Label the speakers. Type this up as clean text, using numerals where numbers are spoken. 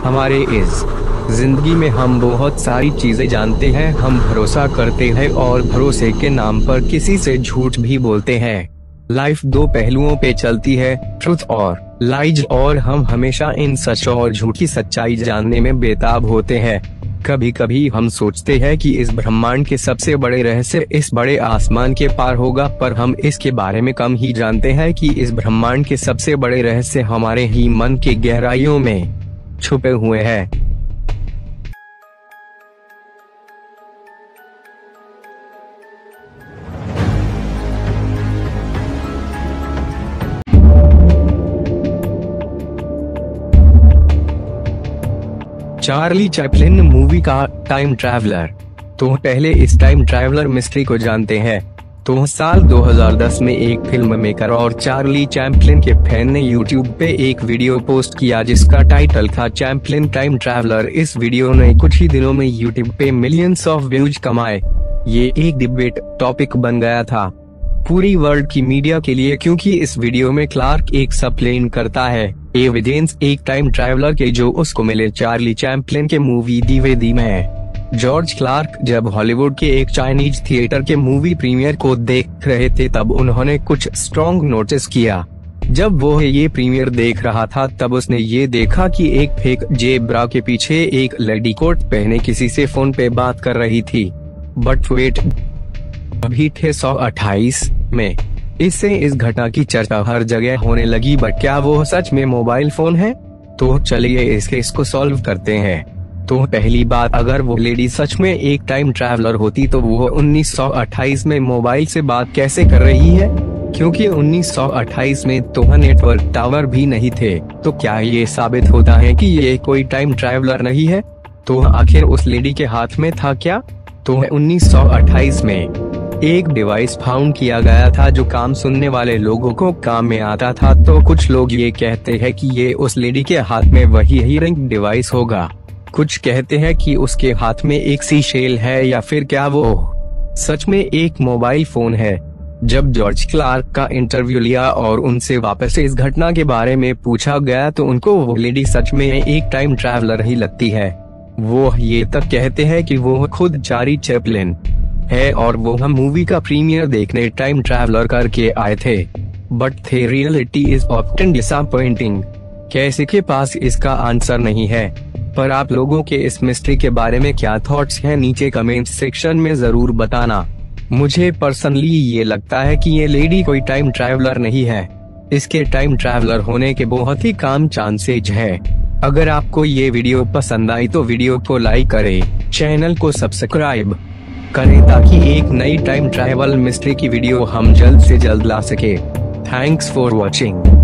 Speaker 1: हमारे इस जिंदगी में हम बहुत सारी चीजें जानते हैं, हम भरोसा करते हैं और भरोसे के नाम पर किसी से झूठ भी बोलते हैं। लाइफ दो पहलुओं पे चलती है, ट्रुथ और लाइज, और हम हमेशा इन सच और झूठ की सच्चाई जानने में बेताब होते हैं। कभी कभी हम सोचते हैं कि इस ब्रह्मांड के सबसे बड़े रहस्य इस बड़े आसमान के पार होगा, पर हम इसके बारे में कम ही जानते हैं कि इस ब्रह्मांड के सबसे बड़े रहस्य हमारे ही मन की गहराइयों में छुपे हुए हैं। चार्ली चैपलिन मूवी का टाइम ट्रैवलर। तो पहले इस टाइम ट्रैवलर मिस्ट्री को जानते हैं। तो साल 2010 में एक फिल्म मेकर और चार्ली चैपलिन के फैन ने यूट्यूब पे एक वीडियो पोस्ट किया जिसका टाइटल था चैपलिन टाइम ट्रैवलर। इस वीडियो ने कुछ ही दिनों में यूट्यूब पे मिलियंस ऑफ व्यूज कमाए। ये एक डिबेट टॉपिक बन गया था पूरी वर्ल्ड की मीडिया के लिए, क्योंकि इस वीडियो में क्लार्क एक सप्लेन करता है एविडेंस एक टाइम ट्रैवलर के जो उसको मिले चार्ली चैपलिन के मूवी दी वे दी में। जॉर्ज क्लार्क जब हॉलीवुड के एक चाइनीज थिएटर के मूवी प्रीमियर को देख रहे थे तब उन्होंने कुछ स्ट्रॉन्ग नोटिस किया। जब वो ये प्रीमियर देख रहा था तब उसने ये देखा कि एक फेक जेब्रा के पीछे एक लेडी कोट पहने किसी से फोन पे बात कर रही थी। बट वेट, अभी थे 128 में। इससे इस घटना की चर्चा हर जगह होने लगी। बट क्या वो सच में मोबाइल फोन है? तो चलिए इस केस को सॉल्व करते हैं। तो पहली बात, अगर वो लेडी सच में एक टाइम ट्रैवलर होती तो वो 1928 में मोबाइल से बात कैसे कर रही है? क्योंकि 1928 में तो नेटवर्क टावर भी नहीं थे। तो क्या ये साबित होता है कि ये कोई टाइम ट्रैवलर नहीं है? तो आखिर उस लेडी के हाथ में था क्या? तो 1928 में एक डिवाइस फाउंड किया गया था जो काम सुनने वाले लोगों को काम में आता था। तो कुछ लोग ये कहते हैं कि ये उस लेडी के हाथ में वही हीयरिंग डिवाइस होगा। कुछ कहते हैं कि उसके हाथ में एक सी शेल है, या फिर क्या वो सच में एक मोबाइल फोन है। जब जॉर्ज क्लार्क का इंटरव्यू लिया और उनसे वापस इस घटना के बारे में पूछा गया तो उनको वो लेडी सच में एक टाइम ट्रैवलर ही लगती है। वो ये तक कहते हैं कि वो खुद चार्ली चैपलिन है और वो हम मूवी का प्रीमियर देखने टाइम ट्रैवलर करके आए थे। But the reality is often disappointing. कैसे के पास इसका आंसर नहीं है। पर आप लोगों के इस मिस्ट्री के बारे में क्या थॉट्स हैं नीचे कमेंट सेक्शन में जरूर बताना। मुझे पर्सनली ये लगता है कि ये लेडी कोई टाइम ट्रैवलर नहीं है। इसके टाइम ट्रैवलर होने के बहुत ही कम चांसेज है। अगर आपको ये वीडियो पसंद आई तो वीडियो को लाइक करें, चैनल को सब्सक्राइब करें ताकि एक नई टाइम ट्रैवल मिस्ट्री की वीडियो हम जल्द से जल्द ला सके। Thanks for watching.